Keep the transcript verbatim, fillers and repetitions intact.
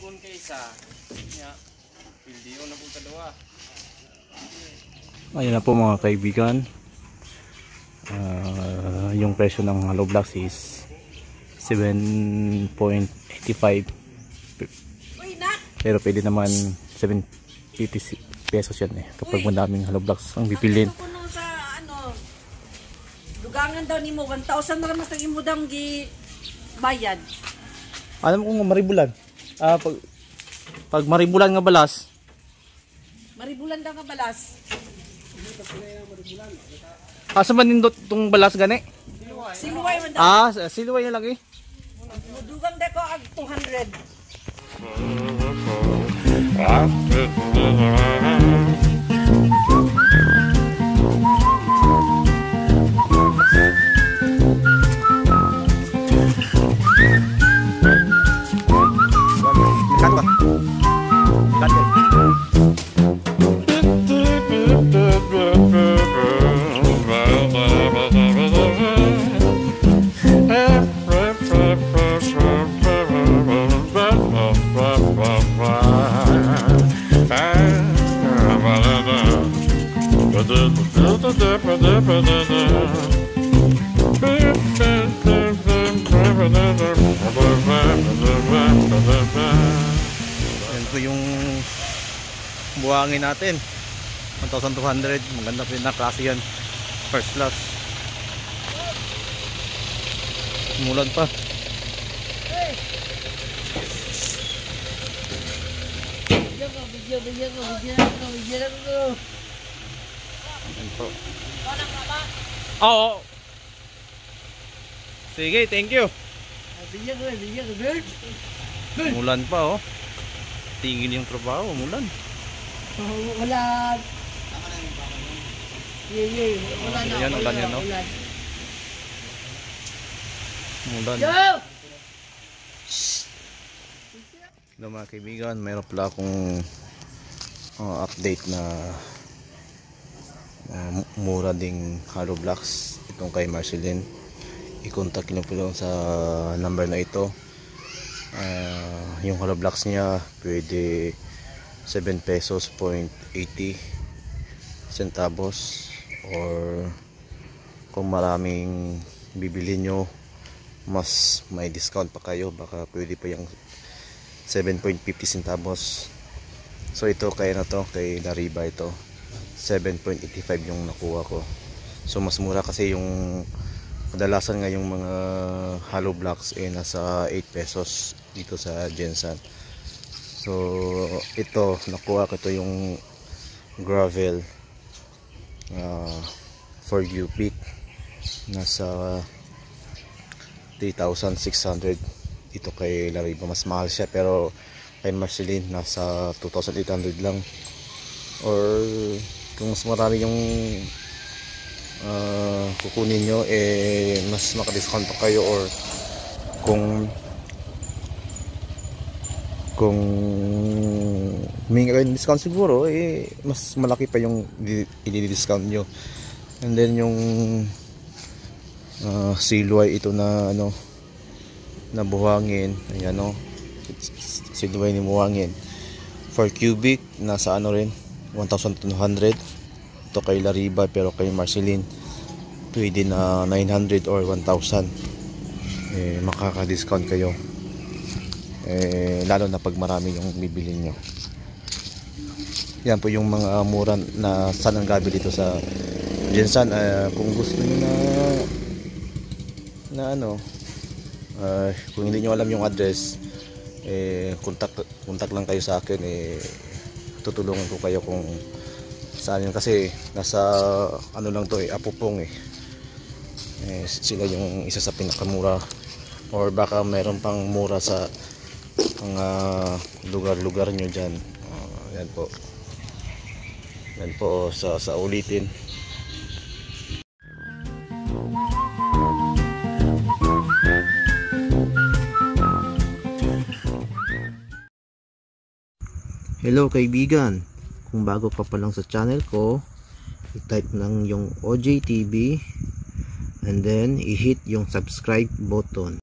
Magun kay isa. Nya. Pildio na po kadua. Ayan na po mga kaibigan. Uh, yung presyo ng hollow blocks is seven point eight five. Pero pwede naman seven fifty pesos yan eh kapag madaming hollow blocks ang bipilin. Sa ano, dugangan daw nimo one thousand na naman tag imo dang gi bayad. Alam ko nga maribulan. Ah pag pag maribulan nga balas. Maribulan daw nga balas. Asa man nindot tong balas gani? Siluway man daw. Ah, siluway na lagi. Dugang da ko ag two hundred. Yan po yung buhangin natin one thousand two hundred. Maganda po yung naklase yan, first class. Mulan pa. Yan po. Oo. Sige, thank you. Mulan pa oh. Tigil yung trabaho, mulan. Wala. Ye ye, wala na. Yan, ulan yan no. Mulan. Hello mga kaibigan, mayroon pala akong uh, update na uh, mura ding hollow blocks itong kay Marceline. I-contact niyo po sa number na ito. Uh, yung hollow blocks niya pwede seven pesos point eighty centavos, or kung maraming bibili nyo mas may discount pa kayo, baka pwede pa yung seven point fifty centavos. So ito kaya na to kay Lariba, ito seven point eight five yung nakuha ko. So mas mura kasi yung kadalasan nga yung mga hollow blocks eh nasa eight pesos dito sa Gensan. So ito nakuha ko, ito yung gravel uh, for U-Peak, nasa three thousand six hundred. Ito kay Lariba mas mahal siya, pero kay Marceline nasa two thousand eight hundred lang. Or kung mas marami yung uh, kukunin nyo eh mas makadiscount pa kayo, or kung kung may discount siguro eh mas malaki pa yung i-discount nyo. And then yung uh, silway ito na ano na buhangin, ayan o, silway ni buhangin for cubic nasa ano rin one thousand two hundred. Ito kay Lariba, pero kay Marceline pwede na nine hundred or one thousand. Eh, makaka-discount kayo, eh, lalo na pag marami yung bibili nyo. Yan po yung mga mura na sanang gabi dito sa Gensan. Uh, kung gusto nyo na na ano, uh, kung hindi nyo alam yung address, eh, contact, contact lang kayo sa akin, eh, tutulungan ko kayo kung saan yun, kasi nasa ano lang to eh, Apupong eh. Eh, sila yung isa sa pinakamura, or baka mayroon pang mura sa mga lugar-lugar nyo dyan. Uh, yan po, yan po sa, sa ulitin. Hello kaibigan, kung bago ka pa lang sa channel ko, i-type lang yung O J T V and then i-hit yung subscribe button.